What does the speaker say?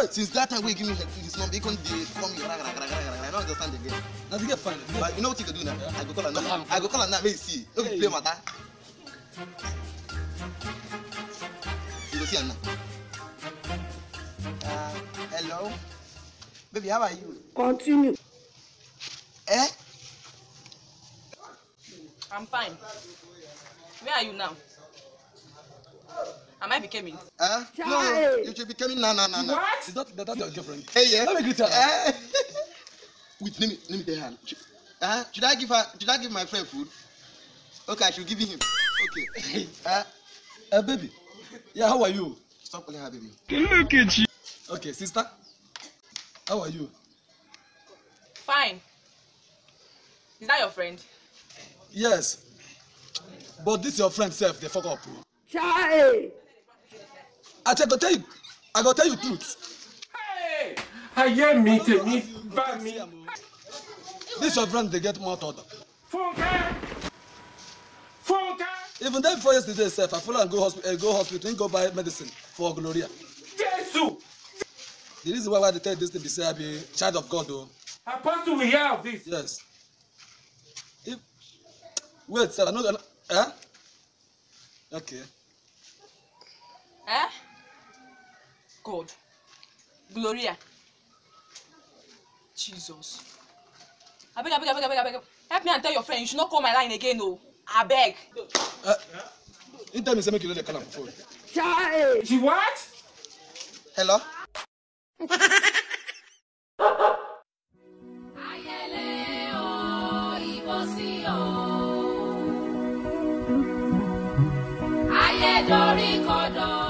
since that time we give me his number, he can't call me. I don't understand again. Now they get fine. But you know what you can do now? I go call her now. I go call her now. May see. Don't play matter. You go see her now. Hello, baby. How are you? Continue. Eh? I'm fine. Where are you now? Am I becoming? No, you should be coming now. What? Is that your girlfriend? Hey, yeah. Let me greet her. Wait, let me tell her. Should I give my friend food? Okay, I should give him. Okay. Baby. Yeah, how are you? Stop calling her baby. Look at you. Okay, sister. How are you? Fine. Is that your friend? Yes. But this your friend self, they fuck up. Child. I go tell you truth. Hey! I hear me, bad me. This your friend, they get more order. Funka! Even then before yesterday self, I follow and go hospital and go buy medicine for Gloria. Jesus! The reason why they tell this thing, they say I be child of God though. Apostle, we hear of this. Yes. Wait, sir, I know that. Eh? Okay. Eh? God. Gloria. Jesus. I beg. Help me and tell your friend you should not call my line again, no. I beg. You tell me say make you know the call am for phone. Child. She what? Hello? Ayẹlẹ o, ìbọ̀sí o. Ayé dorí kodò.